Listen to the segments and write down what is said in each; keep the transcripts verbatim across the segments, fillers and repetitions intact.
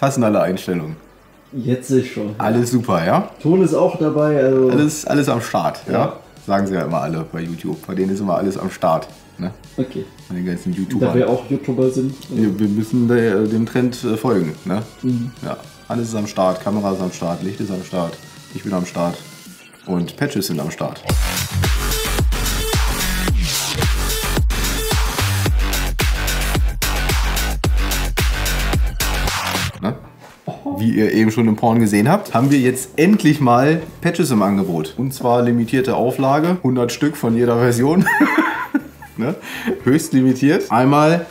Passen alle Einstellungen? Jetzt ist schon. Alles super, ja? Ton ist auch dabei. Also alles, alles am Start, ja? Ja. Sagen sie ja immer alle bei YouTube. Bei denen ist immer alles am Start. Ne? Okay. Bei den ganzen YouTubern. Da wir auch YouTuber sind. Wir, wir müssen der, dem Trend äh, folgen. Ne? Mhm. Ja. Alles ist am Start, Kamera ist am Start, Licht ist am Start, ich bin am Start und Patches sind am Start. Ne? Wie ihr eben schon im Porn gesehen habt, haben wir jetzt endlich mal Patches im Angebot. Und zwar limitierte Auflage, hundert Stück von jeder Version. Ne? Höchst limitiert. Einmal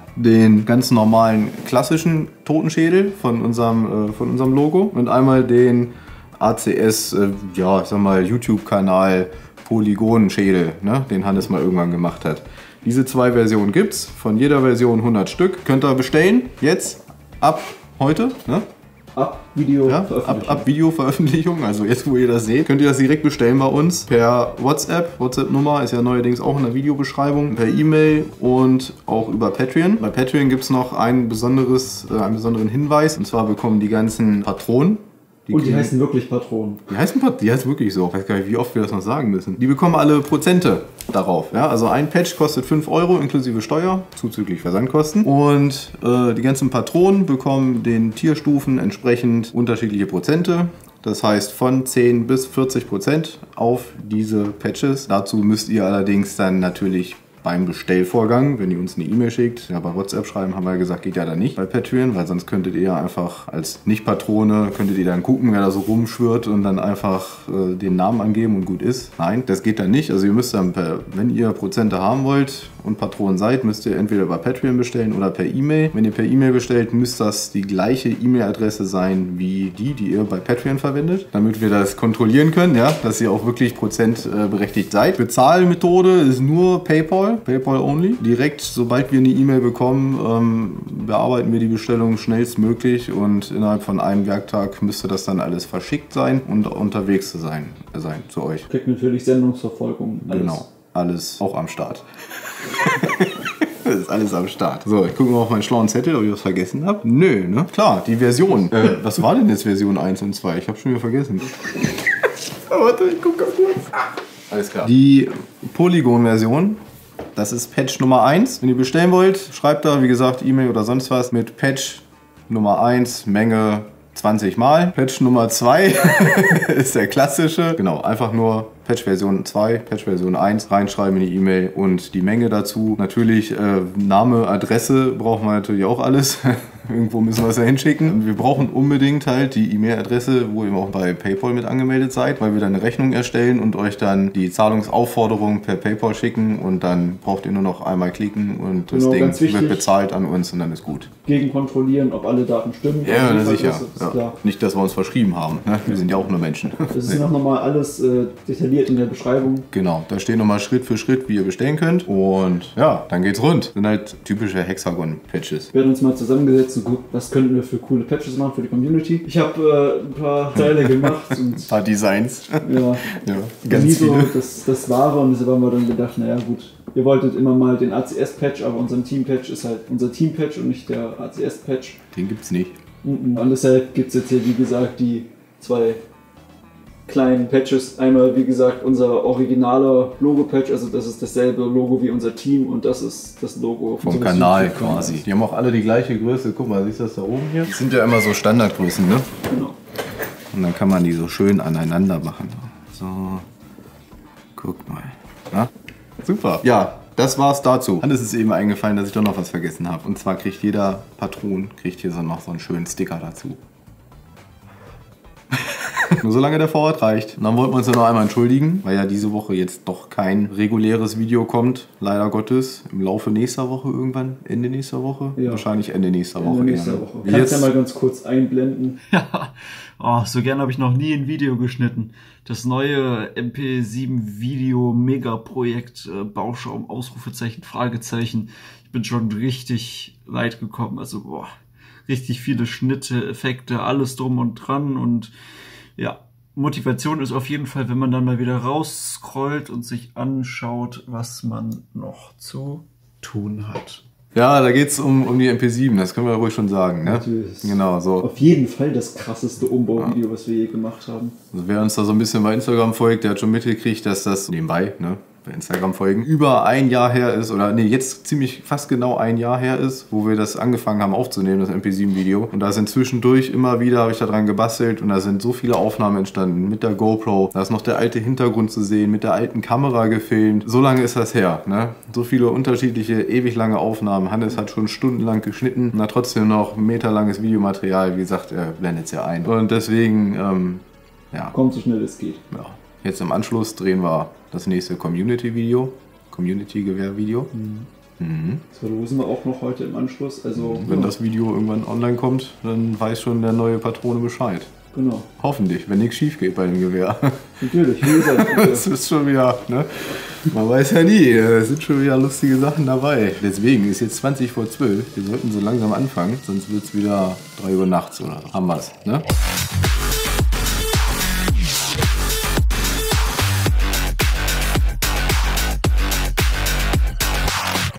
den ganz normalen klassischen Totenschädel von unserem, äh, von unserem Logo und einmal den A C S, äh, ja, ich sag mal, YouTube-Kanal Polygonenschädel, ne? Den Hannes mal irgendwann gemacht hat. Diese zwei Versionen gibt's, von jeder Version hundert Stück. Könnt ihr bestellen, jetzt, ab heute, ne? Ab Video ja, ab, ab Videoveröffentlichung, also jetzt wo ihr das seht, könnt ihr das direkt bestellen bei uns per WhatsApp. WhatsApp-Nummer ist ja neuerdings auch in der Videobeschreibung, per E-Mail und auch über Patreon. Bei Patreon gibt es noch ein besonderes, äh, einen besonderen Hinweis, und zwar bekommen die ganzen Patronen. Die und die heißen wirklich Patronen. Die heißen, die heißen wirklich so. Ich weiß gar nicht, wie oft wir das noch sagen müssen. Die bekommen alle Prozente darauf. Ja? Also ein Patch kostet fünf Euro inklusive Steuer, zuzüglich Versandkosten. Und äh, die ganzen Patronen bekommen den Tierstufen entsprechend unterschiedliche Prozente. Das heißt von zehn bis vierzig Prozent auf diese Patches. Dazu müsst ihr allerdings dann natürlich beim Bestellvorgang, wenn ihr uns eine E-Mail schickt, ja, bei WhatsApp schreiben, haben wir gesagt, geht ja dann nicht bei Patreon, weil sonst könntet ihr einfach als Nicht-Patrone, könntet ihr dann gucken, wer da so rumschwirrt und dann einfach äh, den Namen angeben und gut ist. Nein, das geht dann nicht. Also ihr müsst dann, per, wenn ihr Prozente haben wollt und Patron seid, müsst ihr entweder über Patreon bestellen oder per E-Mail. Wenn ihr per E-Mail bestellt, müsst das die gleiche E-Mail-Adresse sein wie die, die ihr bei Patreon verwendet, damit wir das kontrollieren können, ja, dass ihr auch wirklich prozentberechtigt seid. Bezahlmethode ist nur PayPal. PayPal only. Direkt, sobald wir eine E-Mail bekommen, ähm, bearbeiten wir die Bestellung schnellstmöglich und innerhalb von einem Werktag müsste das dann alles verschickt sein und unterwegs zu sein, äh, sein zu euch. Kriegt natürlich Sendungsverfolgung. Alles. Genau, alles auch am Start. Das ist alles am Start. So, ich gucke mal auf meinen schlauen Zettel, ob ich was vergessen habe. Nö, ne? Klar, die Version. Äh, was war denn jetzt Version eins und zwei? Ich habe schon wieder vergessen. Warte, ich gucke ganz kurz. Alles klar. Die Polygon-Version. Das ist Patch Nummer eins. Wenn ihr bestellen wollt, schreibt da, wie gesagt, E-Mail oder sonst was mit Patch Nummer eins, Menge zwanzig Mal. Patch Nummer zwei ist der klassische. Genau, einfach nur Patch Version zwei, Patch Version eins reinschreiben in die E-Mail und die Menge dazu. Natürlich äh, Name, Adresse brauchen wir natürlich auch alles. Irgendwo müssen wir es ja hinschicken. Wir brauchen unbedingt halt die E-Mail-Adresse, wo ihr auch bei PayPal mit angemeldet seid, weil wir dann eine Rechnung erstellen und euch dann die Zahlungsaufforderung per PayPal schicken und dann braucht ihr nur noch einmal klicken und das genau, Ding wird bezahlt an uns und dann ist gut. Gegen kontrollieren, ob alle Daten stimmen. Ja, na sicher. Ist, ist ja. Nicht, dass wir uns verschrieben haben. Ne? Wir sind ja auch nur Menschen. Das ist noch nochmal alles äh, detailliert in der Beschreibung. Genau, da steht nochmal Schritt für Schritt, wie ihr bestellen könnt. Und ja, dann geht's rund. Das sind halt typische Hexagon-Patches. Wir haben uns mal zusammengesetzt und gut, was könnten wir für coole Patches machen für die Community. Ich habe äh, ein paar Teile gemacht. Und ein paar Designs. Ja, ja ganz nie viele. so das, das Wahre und deshalb haben wir dann gedacht, naja gut, ihr wolltet immer mal den A C S-Patch, aber unser Team-Patch ist halt unser Team-Patch und nicht der A C S-Patch. Den gibt's nicht. Und deshalb gibt es jetzt hier, wie gesagt, die zwei kleinen Patches. Einmal, wie gesagt, unser originaler Logo-Patch, also das ist dasselbe Logo wie unser Team und das ist das Logo vom Kanal quasi. Die haben auch alle die gleiche Größe. Guck mal, siehst du das da oben hier? Das sind ja immer so Standardgrößen, ne? Genau. Und dann kann man die so schön aneinander machen. So, guck mal. Na? Super. Ja, das war's dazu. Dann ist es eben eingefallen, dass ich doch noch was vergessen habe. Und zwar kriegt jeder Patron kriegt hier so noch so einen schönen Sticker dazu. Nur solange der Vorrat reicht. Und dann wollten wir uns ja noch einmal entschuldigen, weil ja diese Woche jetzt doch kein reguläres Video kommt. Leider Gottes. Im Laufe nächster Woche irgendwann. Ende nächster Woche? Ja. Wahrscheinlich Ende nächster Ende Woche. Nächster Woche. Kannst du ja mal ganz kurz einblenden. Ja, oh, so gern habe ich noch nie ein Video geschnitten. Das neue M P sieben Video Megaprojekt äh, Bauschaum, Ausrufezeichen, Fragezeichen. Ich bin schon richtig weit gekommen. Also boah, richtig viele Schnitte, Effekte, alles drum und dran und ja, Motivation ist auf jeden Fall, wenn man dann mal wieder rausscrollt und sich anschaut, was man noch zu tun hat. Ja, da geht es um, um die M P sieben, das können wir ruhig schon sagen. Ne? Natürlich. Genau, so. Auf jeden Fall das krasseste Umbauvideo, was wir je gemacht haben. Also wer uns da so ein bisschen bei Instagram folgt, der hat schon mitgekriegt, dass das nebenbei, ne, bei Instagram folgen, über ein Jahr her ist, oder nee, jetzt ziemlich fast genau ein Jahr her ist, wo wir das angefangen haben aufzunehmen, das M P sieben Video. Und da sind zwischendurch immer wieder, habe ich da dran gebastelt und da sind so viele Aufnahmen entstanden mit der GoPro. Da ist noch der alte Hintergrund zu sehen, mit der alten Kamera gefilmt. So lange ist das her, ne? So viele unterschiedliche, ewig lange Aufnahmen. Hannes hat schon stundenlang geschnitten und hat trotzdem noch meterlanges Videomaterial. Wie gesagt, er blendet es ja ein. Und deswegen, ähm, ja. Kommt so schnell es geht. Ja. Jetzt im Anschluss drehen wir das nächste Community-Video, Community-Gewehr-Video. Mhm. Mhm. Das verlosen wir auch noch heute im Anschluss. Also, Wenn ja. das Video irgendwann online kommt, dann weiß schon der neue Patrone Bescheid. Genau. Hoffentlich, wenn nichts schief geht bei dem Gewehr. Natürlich, wie gesagt. Das ist schon wieder, ne? Man weiß ja nie, es sind schon wieder lustige Sachen dabei. Deswegen ist jetzt zwanzig vor zwölf, wir sollten so langsam anfangen, sonst wird es wieder drei Uhr nachts oder so. Haben wir's, ne?